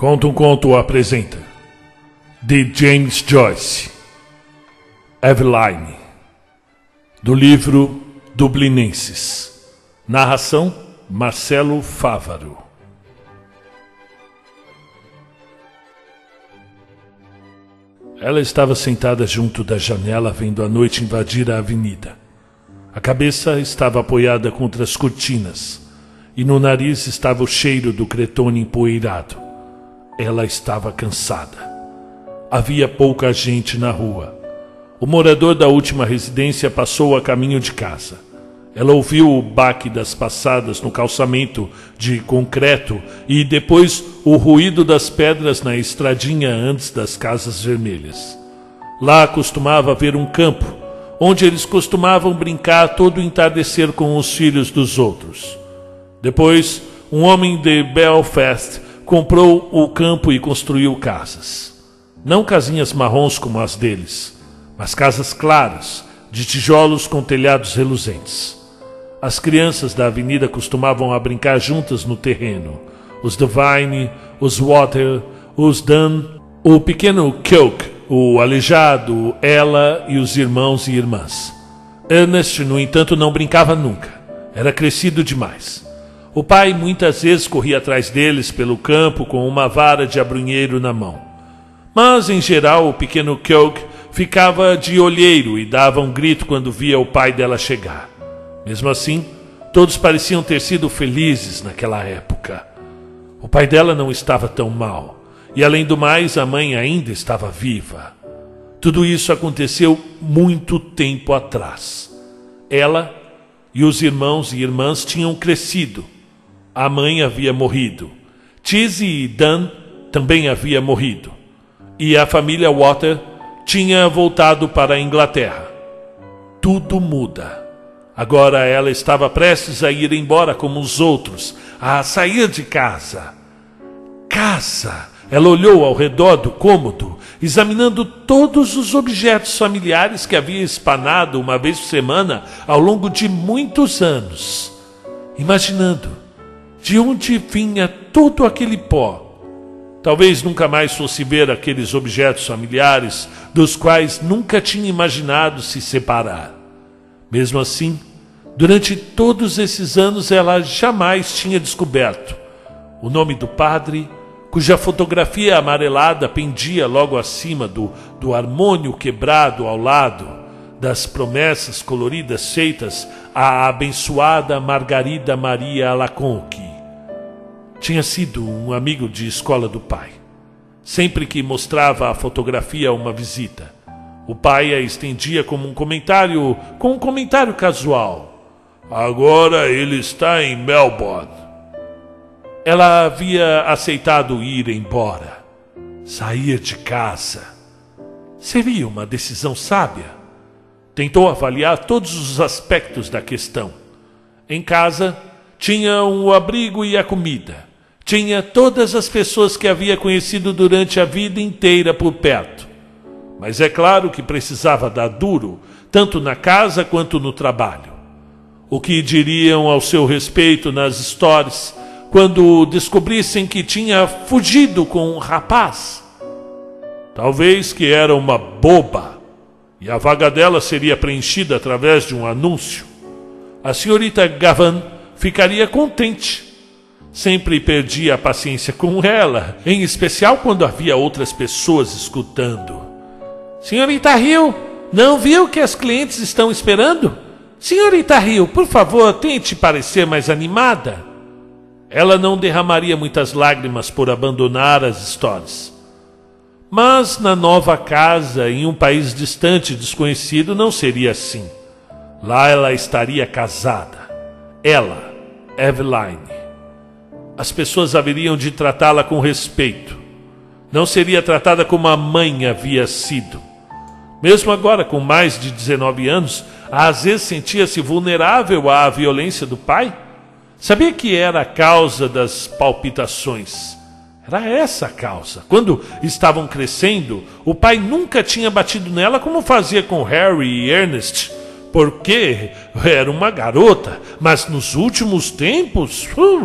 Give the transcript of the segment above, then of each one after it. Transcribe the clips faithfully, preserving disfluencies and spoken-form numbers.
Conta um Conto apresenta de James Joyce, Eveline, do livro Dublinenses. Narração Marcelo Fávaro. Ela estava sentada junto da janela vendo a noite invadir a avenida. A cabeça estava apoiada contra as cortinas e no nariz estava o cheiro do cretone empoeirado. Ela estava cansada. Havia pouca gente na rua. O morador da última residência passou a caminho de casa. Ela ouviu o baque das passadas no calçamento de concreto e depois o ruído das pedras na estradinha antes das casas vermelhas. Lá costumava haver um campo, onde eles costumavam brincar todo o entardecer com os filhos dos outros. Depois, um homem de Belfast comprou o campo e construiu casas. Não casinhas marrons como as deles, mas casas claras, de tijolos com telhados reluzentes. As crianças da avenida costumavam a brincar juntas no terreno. Os Devine, os Water, os Dunn, o pequeno Kilk, o aleijado, ela e os irmãos e irmãs. Ernest, no entanto, não brincava nunca. Era crescido demais. O pai muitas vezes corria atrás deles pelo campo com uma vara de abrunheiro na mão. Mas, em geral, o pequeno Kilk ficava de olheiro e dava um grito quando via o pai dela chegar. Mesmo assim, todos pareciam ter sido felizes naquela época. O pai dela não estava tão mal, e além do mais, a mãe ainda estava viva. Tudo isso aconteceu muito tempo atrás. Ela e os irmãos e irmãs tinham crescido. A mãe havia morrido. Tizzy e Dan também havia morrido. E a família Water tinha voltado para a Inglaterra. Tudo muda. Agora ela estava prestes a ir embora como os outros, a sair de casa. Casa! Ela olhou ao redor do cômodo, examinando todos os objetos familiares que havia espanado uma vez por semana ao longo de muitos anos. Imaginando de onde vinha todo aquele pó. Talvez nunca mais fosse ver aqueles objetos familiares dos quais nunca tinha imaginado se separar. Mesmo assim, durante todos esses anos ela jamais tinha descoberto o nome do padre, cuja fotografia amarelada pendia logo acima do, do harmônio quebrado ao lado das promessas coloridas feitas à abençoada Margarida Maria Alaconque. Tinha sido um amigo de escola do pai. Sempre que mostrava a fotografia a uma visita, o pai a estendia como um comentário, com um comentário casual. Agora ele está em Melbourne. Ela havia aceitado ir embora, sair de casa. Seria uma decisão sábia. Tentou avaliar todos os aspectos da questão. Em casa, tinha o abrigo e a comida. Tinha todas as pessoas que havia conhecido durante a vida inteira por perto. Mas é claro que precisava dar duro, tanto na casa quanto no trabalho. O que diriam ao seu respeito nas stories quando descobrissem que tinha fugido com um rapaz? Talvez que era uma boba, e a vaga dela seria preenchida através de um anúncio. A senhorita Gavan ficaria contente. Sempre perdia a paciência com ela, em especial quando havia outras pessoas escutando. Senhorita Hill, não viu que as clientes estão esperando? Senhorita Hill, por favor, tente parecer mais animada. Ela não derramaria muitas lágrimas por abandonar as histórias. Mas na nova casa, em um país distante e desconhecido, não seria assim. Lá ela estaria casada. Ela, Eveline. As pessoas haveriam de tratá-la com respeito. Não seria tratada como a mãe havia sido. Mesmo agora, com mais de dezenove anos, às vezes sentia-se vulnerável à violência do pai. Sabia que era a causa das palpitações. Era essa a causa. Quando estavam crescendo, o pai nunca tinha batido nela como fazia com Harry e Ernest, porque era uma garota. Mas nos últimos tempos, uh,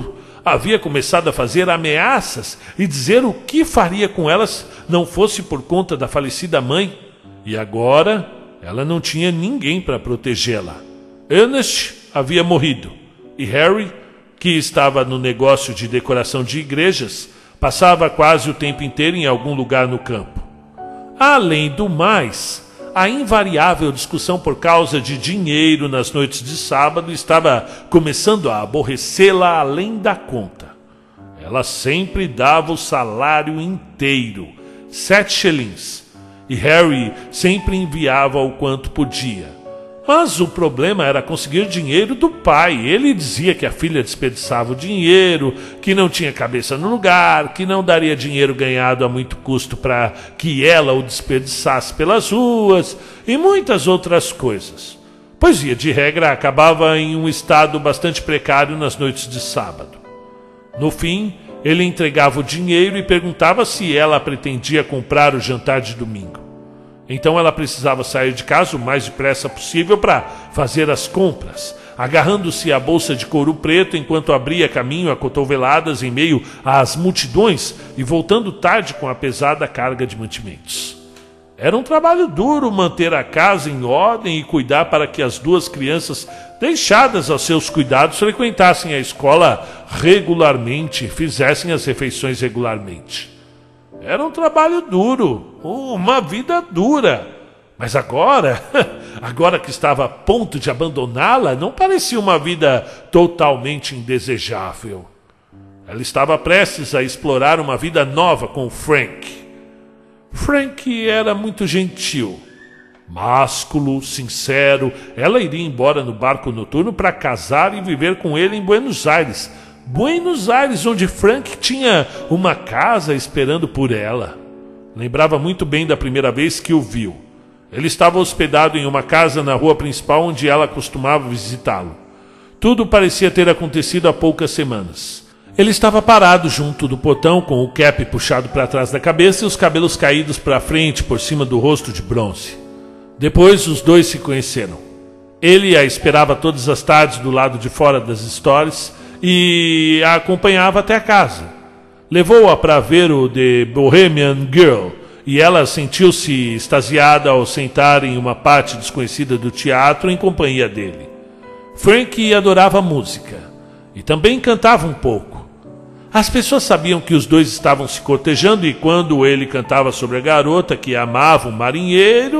havia começado a fazer ameaças e dizer o que faria com elas não fosse por conta da falecida mãe. E agora ela não tinha ninguém para protegê-la. Ernest havia morrido e Harry, que estava no negócio de decoração de igrejas, passava quase o tempo inteiro em algum lugar no campo. Além do mais, a invariável discussão por causa de dinheiro nas noites de sábado estava começando a aborrecê-la além da conta. Ela sempre dava o salário inteiro, sete shillings, e Harry sempre enviava o quanto podia. Mas o problema era conseguir dinheiro do pai. Ele dizia que a filha desperdiçava o dinheiro, que não tinha cabeça no lugar, que não daria dinheiro ganhado a muito custo para que ela o desperdiçasse pelas ruas e muitas outras coisas. Pois, via de regra, acabava em um estado bastante precário nas noites de sábado. No fim, ele entregava o dinheiro e perguntava se ela pretendia comprar o jantar de domingo. Então ela precisava sair de casa o mais depressa possível para fazer as compras, agarrando-se à bolsa de couro preto enquanto abria caminho a cotoveladas em meio às multidões e voltando tarde com a pesada carga de mantimentos. Era um trabalho duro manter a casa em ordem e cuidar para que as duas crianças, deixadas aos seus cuidados, frequentassem a escola regularmente e fizessem as refeições regularmente. Era um trabalho duro, uma vida dura. Mas agora, agora que estava a ponto de abandoná-la, não parecia uma vida totalmente indesejável. Ela estava prestes a explorar uma vida nova com Frank. Frank era muito gentil, másculo, sincero. Ela iria embora no barco noturno para casar e viver com ele em Buenos Aires. Buenos Aires, onde Frank tinha uma casa esperando por ela. Lembrava muito bem da primeira vez que o viu. Ele estava hospedado em uma casa na rua principal onde ela costumava visitá-lo. Tudo parecia ter acontecido há poucas semanas. Ele estava parado junto do portão com o cap puxado para trás da cabeça e os cabelos caídos para frente por cima do rosto de bronze. Depois os dois se conheceram. Ele a esperava todas as tardes do lado de fora das stores e a acompanhava até a casa. Levou-a para ver o The Bohemian Girl e ela sentiu-se extasiada ao sentar em uma parte desconhecida do teatro em companhia dele. Frank adorava música e também cantava um pouco. As pessoas sabiam que os dois estavam se cortejando e quando ele cantava sobre a garota que amava um marinheiro,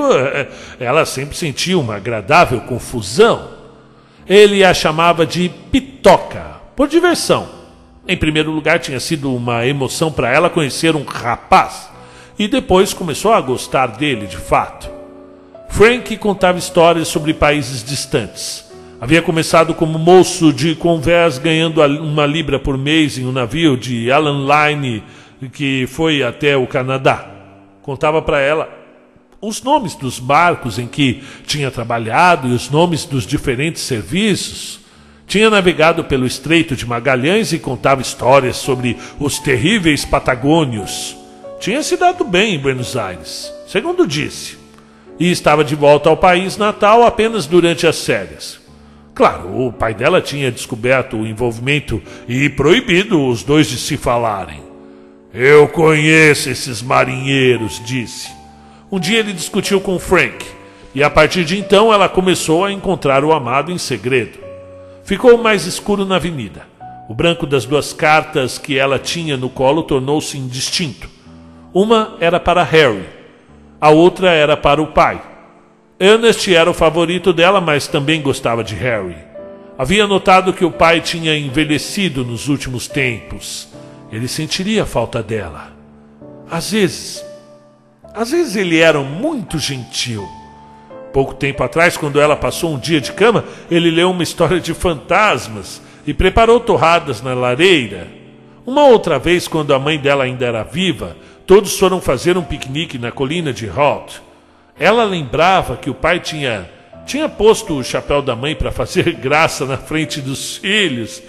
ela sempre sentia uma agradável confusão. Ele a chamava de Pitoca, por diversão. Em primeiro lugar, tinha sido uma emoção para ela conhecer um rapaz, e depois começou a gostar dele de fato. Frank contava histórias sobre países distantes. Havia começado como moço de convés, ganhando uma libra por mês em um navio de Allan Line que foi até o Canadá. Contava para ela os nomes dos barcos em que tinha trabalhado e os nomes dos diferentes serviços. Tinha navegado pelo Estreito de Magalhães e contava histórias sobre os terríveis Patagônios. Tinha se dado bem em Buenos Aires, segundo disse, e estava de volta ao país natal apenas durante as férias. Claro, o pai dela tinha descoberto o envolvimento e proibido os dois de se falarem. Eu conheço esses marinheiros, disse. Um dia ele discutiu com Frank, e a partir de então ela começou a encontrar o amado em segredo. Ficou mais escuro na avenida. O branco das duas cartas que ela tinha no colo tornou-se indistinto. Uma era para Harry, a outra era para o pai. Ernest era o favorito dela, mas também gostava de Harry. Havia notado que o pai tinha envelhecido nos últimos tempos. Ele sentiria a falta dela. Às vezes, às vezes ele era muito gentil. Pouco tempo atrás, quando ela passou um dia de cama, ele leu uma história de fantasmas e preparou torradas na lareira. Uma outra vez, quando a mãe dela ainda era viva, todos foram fazer um piquenique na colina de Holt. Ela lembrava que o pai tinha, tinha posto o chapéu da mãe para fazer graça na frente dos filhos.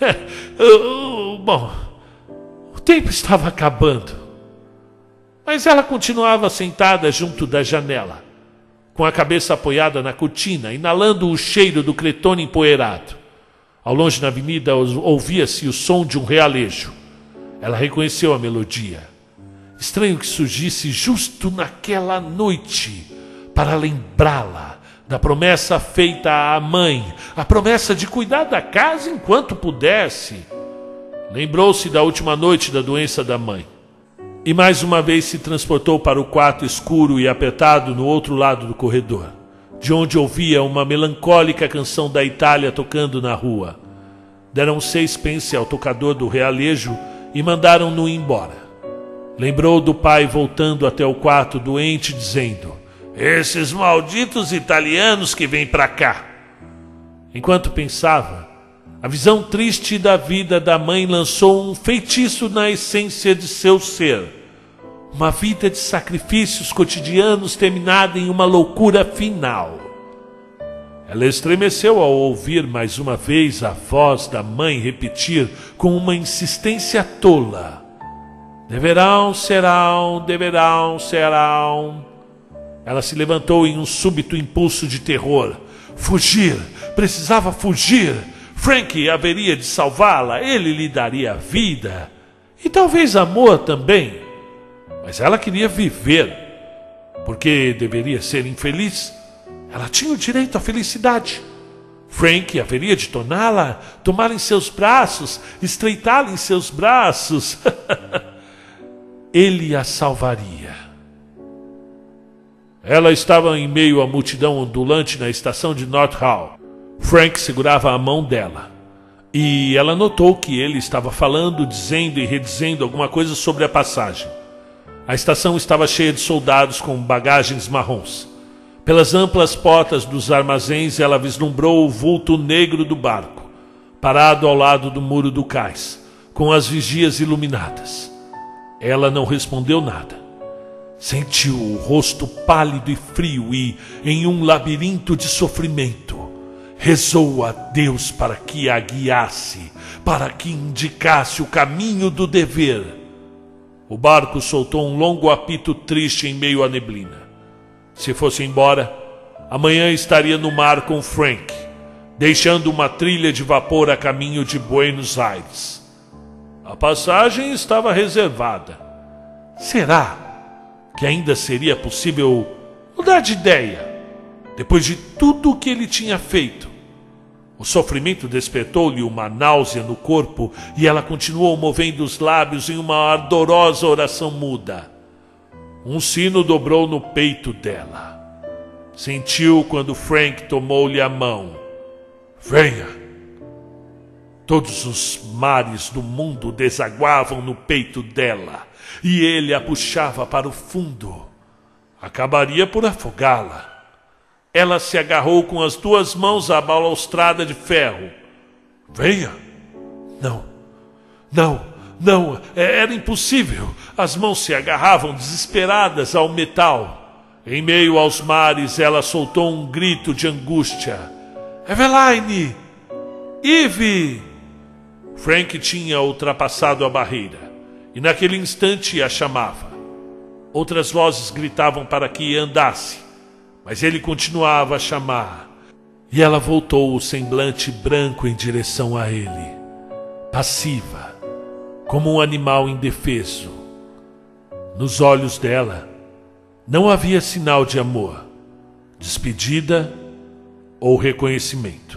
Bom, o tempo estava acabando. Mas ela continuava sentada junto da janela, com a cabeça apoiada na cortina, inalando o cheiro do cretone empoeirado. Ao longe na avenida ouvia-se o som de um realejo. Ela reconheceu a melodia. Estranho que surgisse justo naquela noite para lembrá-la da promessa feita à mãe, a promessa de cuidar da casa enquanto pudesse. Lembrou-se da última noite da doença da mãe. E mais uma vez se transportou para o quarto escuro e apertado no outro lado do corredor, de onde ouvia uma melancólica canção da Itália tocando na rua. Deram seis pence ao tocador do realejo e mandaram-no embora. Lembrou do pai voltando até o quarto doente, dizendo: "Esses malditos italianos que vêm para cá." Enquanto pensava, a visão triste da vida da mãe lançou um feitiço na essência de seu ser. Uma vida de sacrifícios cotidianos terminada em uma loucura final. Ela estremeceu ao ouvir mais uma vez a voz da mãe repetir com uma insistência tola: "Deverão, serão, deverão, serão." Ela se levantou em um súbito impulso de terror. Fugir! Precisava fugir! Frank haveria de salvá-la, ele lhe daria vida. E talvez amor também. Mas ela queria viver. Porque deveria ser infeliz? Ela tinha o direito à felicidade. Frank haveria de torná-la, tomá-la em seus braços, estreitá-la em seus braços. Ele a salvaria. Ela estava em meio à multidão ondulante na estação de North Hall. Frank segurava a mão dela. E ela notou que ele estava falando, dizendo e redizendo alguma coisa sobre a passagem. A estação estava cheia de soldados com bagagens marrons. Pelas amplas portas dos armazéns, ela vislumbrou o vulto negro do barco, parado ao lado do muro do cais, com as vigias iluminadas. Ela não respondeu nada. Sentiu o rosto pálido e frio e, em um labirinto de sofrimento, rezou a Deus para que a guiasse, para que indicasse o caminho do dever. O barco soltou um longo apito triste em meio à neblina. Se fosse embora, amanhã estaria no mar com Frank, deixando uma trilha de vapor a caminho de Buenos Aires. A passagem estava reservada. Será que ainda seria possível mudar de ideia, depois de tudo o que ele tinha feito? O sofrimento despertou-lhe uma náusea no corpo e ela continuou movendo os lábios em uma ardorosa oração muda. Um sino dobrou no peito dela. Sentiu quando Frank tomou-lhe a mão. Venha! Todos os mares do mundo desaguavam no peito dela e ele a puxava para o fundo. Acabaria por afogá-la. Ela se agarrou com as duas mãos à balaustrada de ferro. Venha! Não, não, não, era impossível. As mãos se agarravam desesperadas ao metal. Em meio aos mares, ela soltou um grito de angústia. Eveline! Eve! Frank tinha ultrapassado a barreira e naquele instante a chamava. Outras vozes gritavam para que andasse, mas ele continuava a chamar. E ela voltou o semblante branco em direção a ele, passiva, como um animal indefeso. Nos olhos dela não havia sinal de amor, despedida ou reconhecimento.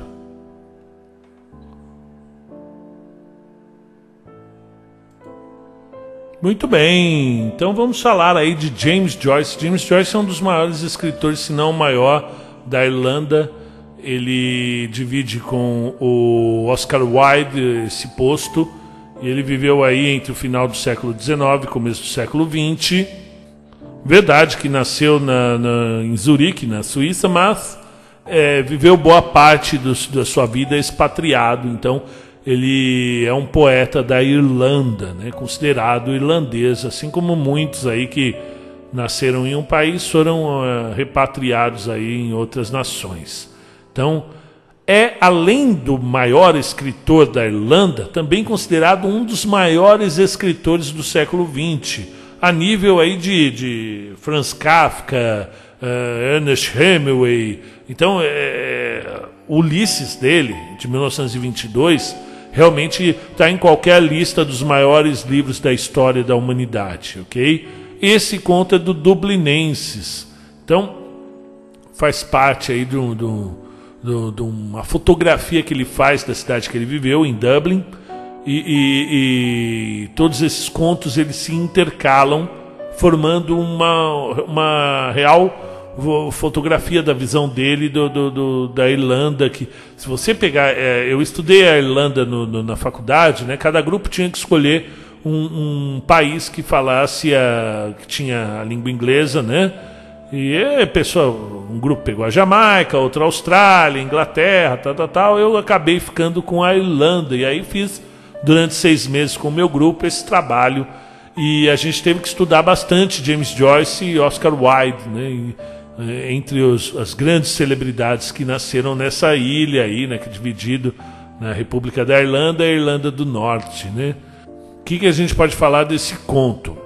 Muito bem, então vamos falar aí de James Joyce. James Joyce é um dos maiores escritores, se não o maior, da Irlanda. Ele divide com o Oscar Wilde esse posto. E ele viveu aí entre o final do século dezenove e começo do século vinte. Verdade que nasceu na, na, em Zurique, na Suíça, mas é, viveu boa parte do, da sua vida expatriado. Então ele é um poeta da Irlanda, né, considerado irlandês, assim como muitos aí que nasceram em um país foram uh, repatriados aí em outras nações. Então, é, além do maior escritor da Irlanda, também considerado um dos maiores escritores do século vinte, a nível aí de, de Franz Kafka, uh, Ernest Hemingway. Então, é, Ulisses dele, de mil novecentos e vinte e dois, realmente está em qualquer lista dos maiores livros da história da humanidade, ok? Esse conto é do Dublinenses, então faz parte aí de, um, de, um, de uma fotografia que ele faz da cidade que ele viveu, em Dublin, e, e, e todos esses contos eles se intercalam, formando uma, uma real fotografia da visão dele do, do, do, da Irlanda. Que, se você pegar, é, eu estudei a Irlanda no, no, na faculdade, né? Cada grupo tinha que escolher um, um país que falasse a, que tinha a língua inglesa, né? E a pessoa, um grupo pegou a Jamaica, outro a Austrália, Inglaterra, tal, tal, tal. Eu acabei ficando com a Irlanda, e aí fiz durante seis meses com o meu grupo esse trabalho, e a gente teve que estudar bastante James Joyce e Oscar Wilde, né? E, entre os, as grandes celebridades que nasceram nessa ilha aí, né, que é dividido na República da Irlanda e a Irlanda do Norte, né? O que, que a gente pode falar desse conto?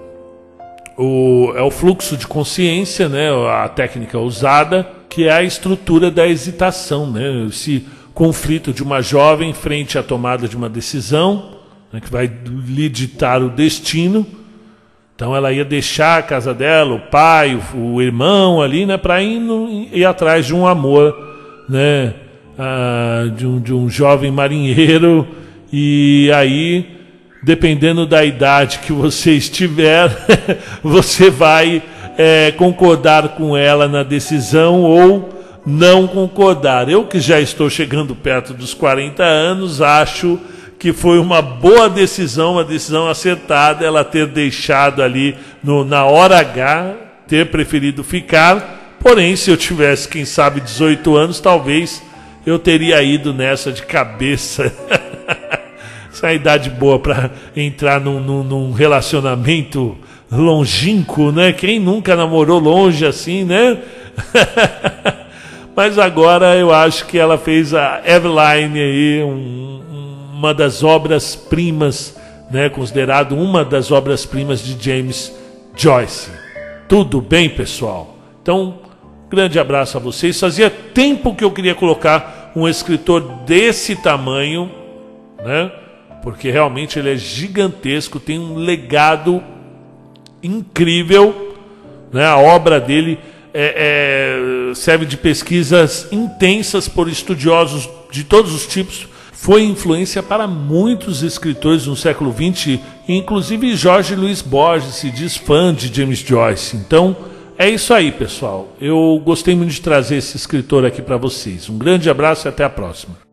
O, é o fluxo de consciência, né, a técnica usada, que é a estrutura da hesitação, né? Esse conflito de uma jovem frente à tomada de uma decisão, né, que vai lhe ditar o destino. Então ela ia deixar a casa dela, o pai, o, o irmão ali, né, para ir, ir atrás de um amor, né, ah, de, um, de um jovem marinheiro. E aí, dependendo da idade que você estiver, você vai é, concordar com ela na decisão ou não concordar. Eu, que já estou chegando perto dos quarenta anos, acho que foi uma boa decisão, uma decisão acertada, ela ter deixado ali no, na hora H, ter preferido ficar. Porém, se eu tivesse, quem sabe, dezoito anos, talvez eu teria ido nessa de cabeça. Essa é a idade boa para entrar num, num, num relacionamento longínquo, né? Quem nunca namorou longe assim, né? Mas agora eu acho que ela fez a Eveline aí, um, uma das obras-primas, né, considerado uma das obras-primas de James Joyce. Tudo bem, pessoal? Então, grande abraço a vocês. Fazia tempo que eu queria colocar um escritor desse tamanho, né, porque realmente ele é gigantesco, tem um legado incrível, né, a obra dele é, é, serve de pesquisas intensas por estudiosos de todos os tipos. Foi influência para muitos escritores no século vinte, inclusive Jorge Luiz Borges se diz fã de James Joyce. Então, é isso aí, pessoal. Eu gostei muito de trazer esse escritor aqui para vocês. Um grande abraço e até a próxima.